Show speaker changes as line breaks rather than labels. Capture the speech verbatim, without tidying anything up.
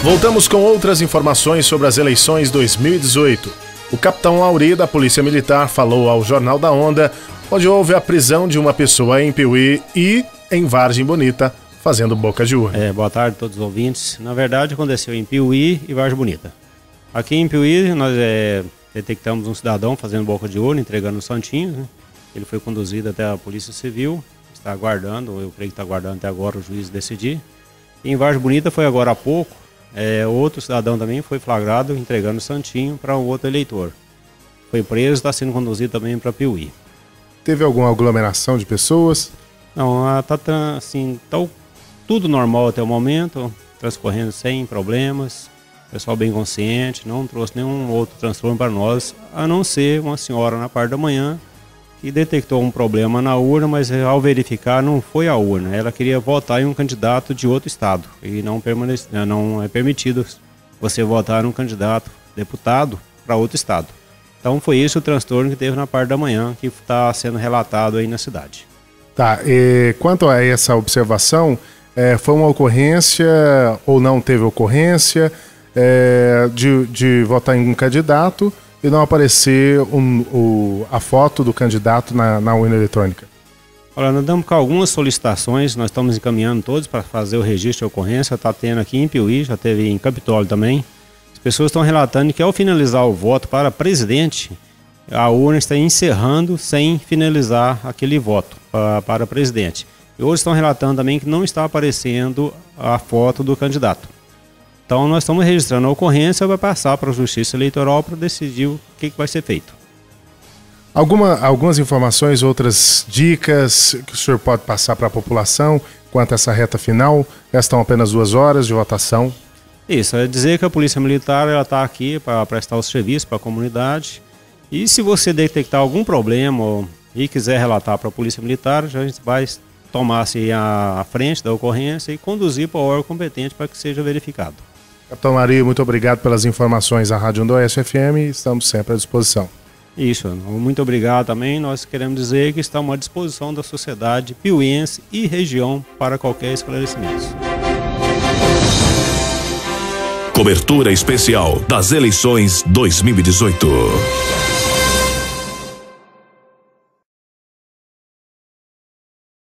Voltamos com outras informações sobre as eleições dois mil e dezoito. O capitão Auri da Polícia Militar falou ao Jornal da Onda, onde houve a prisão de uma pessoa em Piuí e em Vargem Bonita, fazendo boca de urna.
É, boa tarde a todos os ouvintes. Na verdade, aconteceu em Piuí e Vargem Bonita. Aqui em Piuí, nós é, detectamos um cidadão fazendo boca de urna, entregando os santinhos, né? Ele foi conduzido até a Polícia Civil, está aguardando, eu creio que está aguardando até agora o juiz decidir. E em Vargem Bonita foi agora há pouco, é, outro cidadão também foi flagrado entregando o santinho para um outro eleitor. Foi preso, está sendo conduzido também para Piuí.
Teve alguma aglomeração de pessoas?
Não, está assim, tá tudo normal até o momento, transcorrendo sem problemas, pessoal bem consciente, não trouxe nenhum outro transtorno para nós, a não ser uma senhora na parte da manhã que detectou um problema na urna, mas ao verificar não foi a urna, ela queria votar em um candidato de outro estado e não, permanece, não é permitido você votar em um candidato deputado para outro estado. Então foi esse o transtorno que teve na parte da manhã, que está sendo relatado aí na cidade.
Tá, e quanto a essa observação, é, foi uma ocorrência ou não teve ocorrência é, de, de votar em um candidato e não aparecer um, o, a foto do candidato na, na urna eletrônica?
Olha, nós damos com algumas solicitações, nós estamos encaminhando todos para fazer o registro de ocorrência, está tendo aqui em Piuí, já teve em Capitólio também. As pessoas estão relatando que ao finalizar o voto para presidente, a urna está encerrando sem finalizar aquele voto para, para presidente. E hoje estão relatando também que não está aparecendo a foto do candidato. Então nós estamos registrando a ocorrência, vai passar para a Justiça Eleitoral para decidir o que, que vai ser feito.
Alguma, algumas informações, outras dicas que o senhor pode passar para a população quanto a essa reta final? Restam apenas duas horas de votação.
Isso, é dizer que a Polícia Militar está aqui para prestar os serviços para a comunidade. E se você detectar algum problema e quiser relatar para a Polícia Militar, a gente vai tomar-se a frente da ocorrência e conduzir para o órgão competente para que seja verificado.
Capitão Maria, muito obrigado pelas informações à Rádio Noroeste F M e estamos sempre à disposição.
Isso, muito obrigado também. Nós queremos dizer que estamos à disposição da sociedade piuiense e região para qualquer esclarecimento.
Cobertura especial das eleições dois mil e dezoito.